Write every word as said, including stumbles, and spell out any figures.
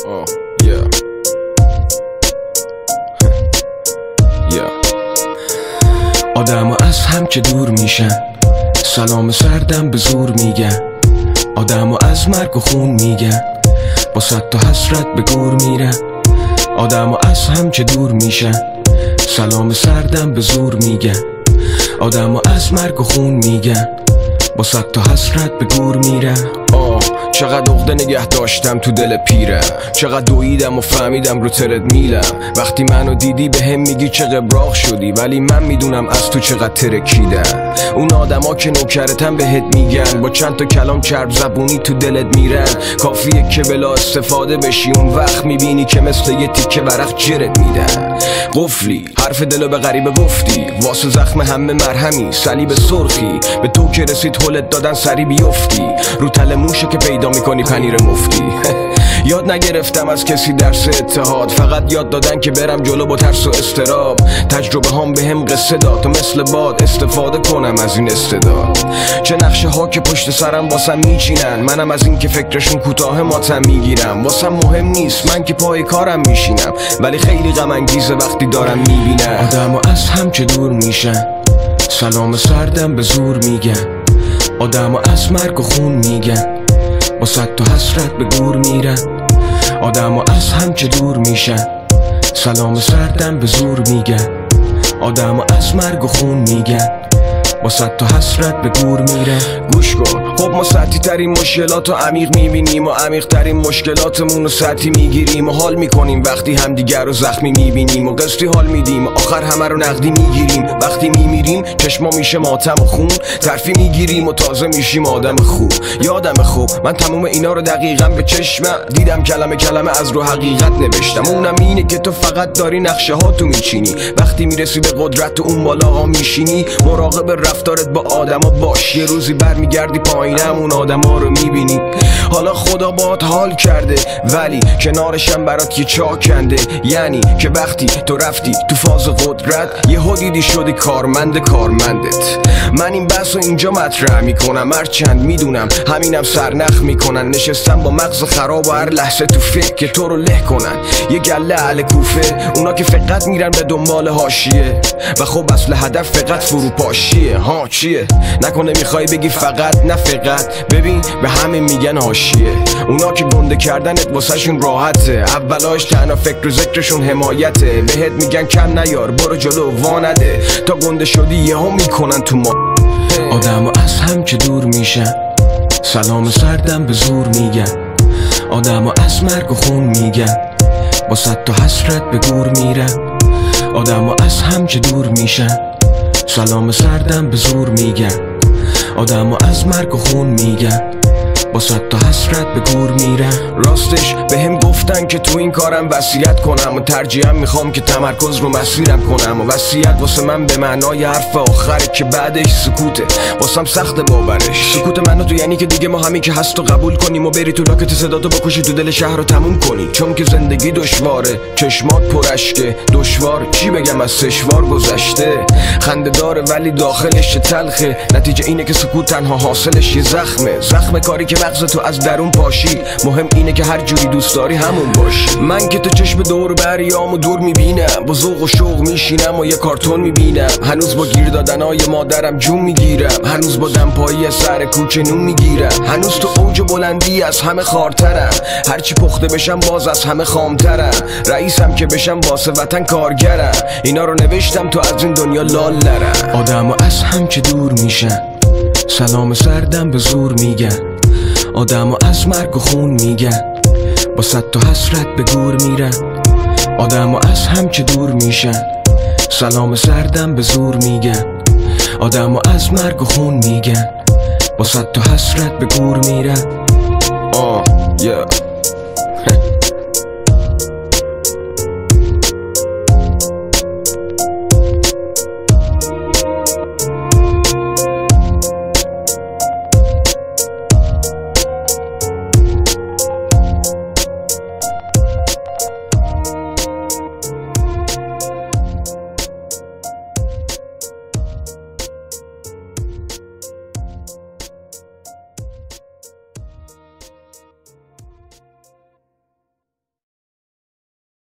Oh, yeah. yeah. آدم از هم که دور میشن، سلام سردم به زور میگن. آدم از مرگ و خون میگن، با صد تا حسرت به گور میرن. آدم از هم که دور میشن، سلام سردم به زور میگن. آدم از مرگ و خون میگن، با صد تا حسرت به گور میرن. آه چقدر عقده نگه داشتم تو دل پیرم، چقدر دویدم و فهمیدم رو ترد میلم. وقتی منو دیدی به هم میگی چه قبراق شدی، ولی من میدونم از تو چقدر ترکیدم. اون آدما که نوکرتن بهت میگن، با چند تا کلام چرب زبونی تو دلت میرن. کافیه که بلا استفاده بشی، اون وقت میبینی که مثل یه تیکه ورق جرت میدن. قفلی حرف دلو به غریبه گفتی، واسه زخم همه مرهمی صلیب سرخی. به تو که رسید هلت دادن سری بیفتی، رو تل موشه که پیدا میکنی پنیر مفتی. یاد نگرفتم از کسی درس اتحاد، فقط یاد دادن که برم جلو با ترس و استراب. تجربه هم به هم قصه داد تا مثل باد استفاده کنم از این استعداد. چه نقشه ها که پشت سرم واسم میچینن، منم از این که فکرشون کوتاه ماتم میگیرم. واسم مهم نیست من که پای کارم میشینم، ولی خیلی غم انگیزه وقتی دارم میبینم. آدم از هم که دور میشن، سلام سردم به زور میگن. آدم از مرگ و خون میگن، با صد تا حسرت به گور میرن. آدم از هم که دور میشن، سلام سردم به زور میگن. آدم از مرگ و خون میگن، با صد تا حسرت به گور میرن. گوش کن، خب ما سطحی ترین مشکلات رو عمیق میبینیم و عمیق ترین مشکلاتمون رو سطحی میگیریم و حال میکنیم. وقتی همدیگر رو زخمی میبینیم و قسطی حال میدیم، آخر همه رو نقدی میگیریم. وقتی میمیریم چشما میشه ماتم و خون، ترفی میگیریم و تازه میشیم آدم خوب. یادم خوب من تموم اینا رو دقیقا به چشمم دیدم، کلمه کلمه از رو حقیقت نوشتم. اونم اینه که تو فقط داری نقشه ها تو میچینی، وقتی میرسی به قدرت تو اون بالا ها میشینی. مراقب رفتارت با آدما باش، یه روزی برمیگردی پایینم اون آدما رو میبینی. حالا خدا باهات حال کرده، ولی کنارشم برات یه چاه کنده. یعنی که وقتی تو رفتی تو فاز قدرت، یه دیدی شدی کارمند کارمندت. من این بحث رو اینجا مطرح میکنم، هرچند میدونم همینم سرنخ میکنن. نشستم با مغز خراب و هر لحظه تو فکر که تو رو له کنن. یه گله اهل کوفه، اونا که فقط میرن به دنبال حاشیه، و خب اصل هدف فقط فروپاشیه. ها چیه؟ نکنه میخوای بگی فقط؟ نه فقط، ببین به همه میگن حاشیه. اونا که گنده کردنت واسه شون راحته، اولاش تنها فکر و ذکرشون حمایته. بهت میگن کم نیار برو جلو وانده، تا گنده شدی یهو میکنن تو ما. آدم از هم که دور میشن، سلام سردم به زور میگن. آدم از مرگ و خون میگن، با صد تا حسرت به گور میرن. آدم از هم که دور میشن، سلام سردم به زور میگن. آدم از مرگ و خون میگن، با صد تا حسرت به گور میرن. راستش به هم گفتن که تو این کارم وصیت کنم، و ترجیحاً میخوام که تمرکز رو مسیرم کنم. و وصیت واسه من به معنای حرف آخره که بعدش سکوته، واسم سخت باورش. سکوت منو تو یعنی که دیگه ما همین که هست و قبول کنیم و بری تو لاکت صداتو بکشی تو دل شهر رو تموم کنی. چون که زندگی دشواره، چشمات پرشکه. دشوار چی بگم از سشوار گذشته. خنده داره ولی داخلش تلخه، نتیجه اینه که سکوت تنها حاصلش یه زخمه. زخم کاری که مغز تو از درون پاشی. مهم اینه که هر جوری دوست داری همون باشی. من که تو چشم دور بریام و دور میبینم، با ذوق و شوق میشینم و یه کارتون میبینم. هنوز با گیر دادنای مادرم جون میگیرم، هنوز با دمپایی سر کوچه نون میگیرم. هنوز تو اوج بلندی از همه خارترم، هرچی پخته بشم باز از همه خامترم. رئیسم که بشم واسه وطن کارگرم، اینا رو نوشتم تو از این دنیا لال نرم. آدم از هم که دور میشن، سلام سردم به زور میگن. آدم از مرگ و خون میگن، با صد تا حسرت به گور میرن. آدم از هم که دور میشن، سلام سردم به زور میگن. آدم از مرگ و خون میگن، با صد تا حسرت به گور میرن. آه yeah.